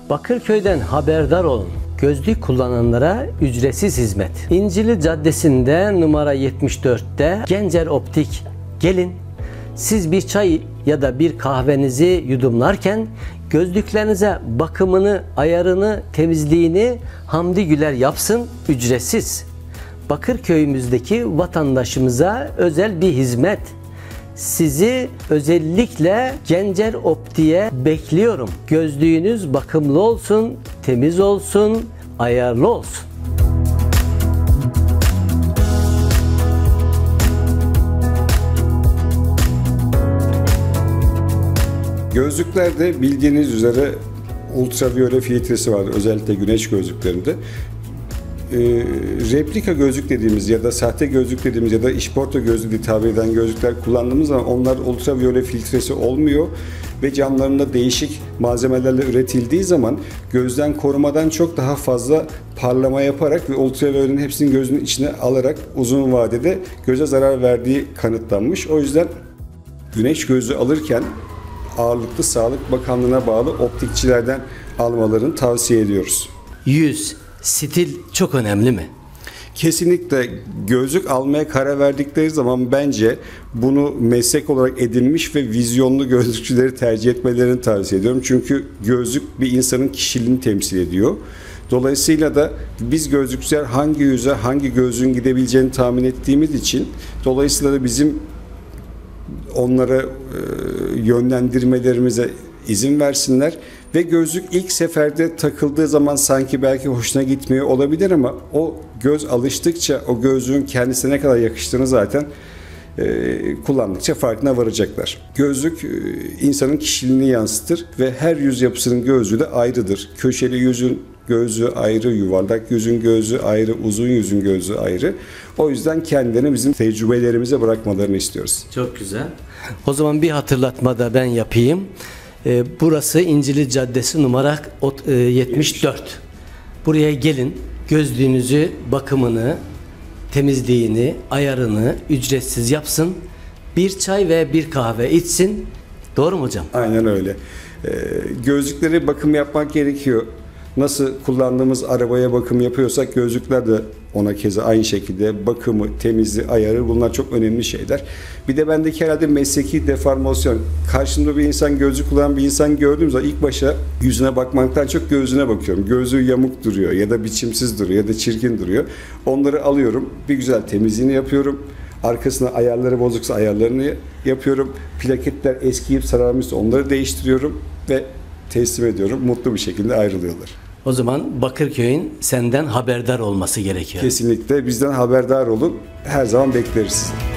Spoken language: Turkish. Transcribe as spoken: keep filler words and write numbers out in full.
Bakırköy'den haberdar olun. Gözlük kullananlara ücretsiz hizmet. İncili Caddesi'nde numara yetmiş dörtte Gencer Optik. Gelin, siz bir çay ya da bir kahvenizi yudumlarken gözlüklerinize bakımını, ayarını, temizliğini Hamdi Güler yapsın, ücretsiz. Bakırköy'ümüzdeki vatandaşımıza özel bir hizmet. Sizi özellikle Gencer Optik'e bekliyorum. Gözlüğünüz bakımlı olsun, temiz olsun, ayarlı olsun. Gözlüklerde bildiğiniz üzere ultraviyole filtresi var, özellikle güneş gözlüklerinde. E, replika gözlük dediğimiz ya da sahte gözlük dediğimiz ya da işporta gözlük diye tabir eden gözlükler kullandığımız zaman onlar ultraviyole filtresi olmuyor ve camlarında değişik malzemelerle üretildiği zaman gözden korumadan çok daha fazla parlama yaparak ve ultraviyolenin hepsini gözün içine alarak uzun vadede göze zarar verdiği kanıtlanmış. O yüzden güneş gözlüğü alırken ağırlıklı Sağlık Bakanlığı'na bağlı optikçilerden almalarını tavsiye ediyoruz. Yüz, stil çok önemli mi? Kesinlikle gözlük almaya karar verdikleri zaman bence bunu meslek olarak edinmiş ve vizyonlu gözlükçüleri tercih etmelerini tavsiye ediyorum. Çünkü gözlük bir insanın kişiliğini temsil ediyor. Dolayısıyla da biz gözlükçüler hangi yüze hangi gözlüğün gidebileceğini tahmin ettiğimiz için dolayısıyla da bizim onlara e, yönlendirmelerimize izin versinler ve gözlük ilk seferde takıldığı zaman sanki belki hoşuna gitmiyor olabilir ama o göz alıştıkça o gözlüğün kendisine ne kadar yakıştığını zaten e, kullandıkça farkına varacaklar. Gözlük e, insanın kişiliğini yansıtır ve her yüz yapısının gözlüğü de ayrıdır. Köşeli yüzün gözlüğü ayrı, yuvarlak yüzün gözlüğü ayrı, uzun yüzün gözlüğü ayrı. O yüzden kendilerini bizim tecrübelerimize bırakmalarını istiyoruz. Çok güzel. O zaman bir hatırlatma da ben yapayım. Ee, burası İncili Caddesi numara yetmiş dört. Buraya gelin, gözlüğünüzü, bakımını, temizliğini, ayarını ücretsiz yapsın. Bir çay ve bir kahve içsin. Doğru mu hocam? Aynen öyle. Ee, gözlükleri bakım yapmak gerekiyor. Nasıl kullandığımız arabaya bakım yapıyorsak gözlükler de ona keza aynı şekilde bakımı, temizliği, ayarı bunlar çok önemli şeyler. Bir de bendeki herhalde mesleki deformasyon. Karşımda bir insan gözlük kullanan bir insan gördüğüm zaman ilk başa yüzüne bakmaktan çok gözüne bakıyorum. Gözü yamuk duruyor ya da biçimsiz duruyor ya da çirkin duruyor. Onları alıyorum, bir güzel temizliğini yapıyorum. Arkasına ayarları bozuksa ayarlarını yapıyorum. Plaketler eskiyip sararmışsa onları değiştiriyorum ve teslim ediyorum. Mutlu bir şekilde ayrılıyorlar. O zaman Bakırköy'ün senden haberdar olması gerekiyor. Kesinlikle bizden haberdar olun. Her zaman bekleriz sizi.